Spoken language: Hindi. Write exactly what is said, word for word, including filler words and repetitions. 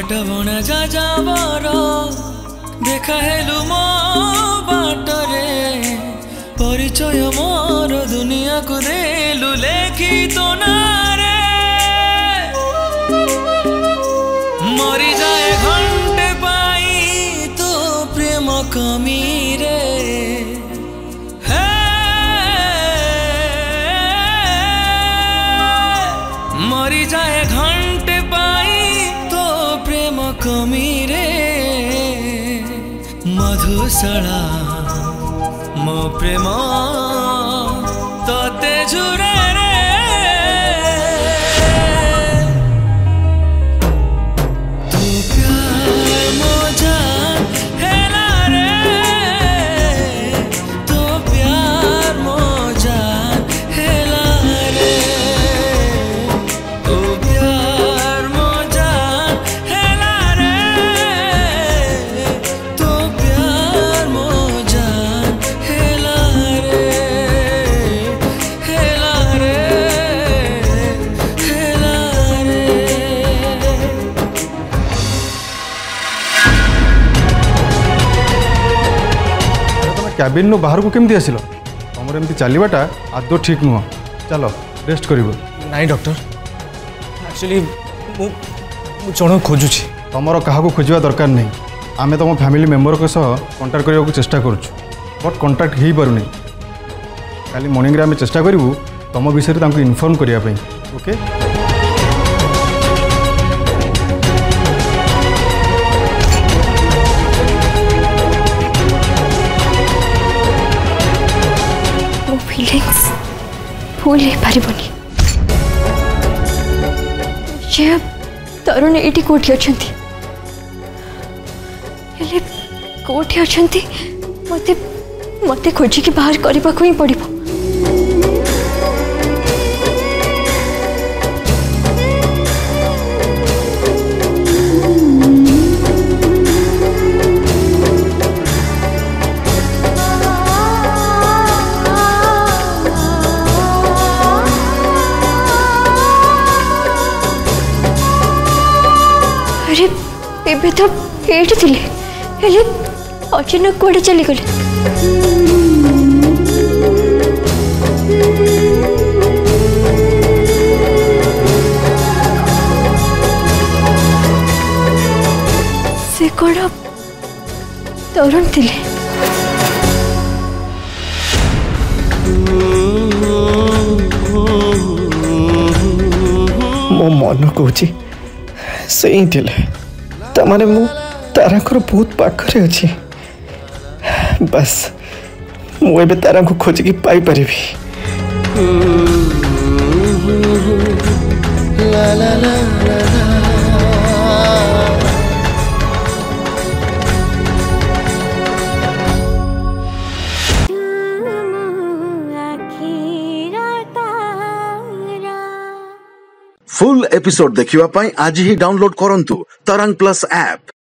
बाट बणा जा जावर देखा हेलु मो बाटरे परिचय मोर दुनिया को देलु लेखी तो नारे मरी जाए घंटे पाई तो प्रेम कमी रे मरी जाए घंटे पाई तो प्रेम कमी रे मधुशाला मो प्रेम तते झुरे रे तू प्यार मो जान हेला रे तू प्यार मो जान हेला रे तू प्यार मो जान हेला रे तू प्यार मो जान हेला रे हेला रे हेला रे। तुम कैबिन नु बाहर को केमती आसिल तुम एमती चलवाटा आदौ ठीक नुह चल रेस्ट कर नहीं डॉक्टर एक्चुअली जन खोजुची तुमर क्या खोजा दरकार नहीं आम तुम फैमिली मेंबर के सह कंटाक्ट करने को चेष्टा करुँ बट कंटाक्ट हो पार खाली मॉर्निंग आम चेष्टा करूँ तुम विषय में इनफॉर्म करने ओके मो फीलिंग्स भूल ही पारिबनी जे तरुण एटी कोठी अछंती हेले कोठी अछंती मते मते खोजी के बाहर करबा को ही पड़िबो अरे एबे तो एठी थिले हेले अचानक कोड़े चली गले से कौन तरुण थिले मो मन कौची से ही थिले तमाने मु तारांकर बहुत पाखरे अच्छी बस मु एबे तारा को खोज की पाई परिबी ला ला ला फुल एपिसोड देखिवा पाई आज ही डाउनलोड करंतु तरंग प्लस ऐप।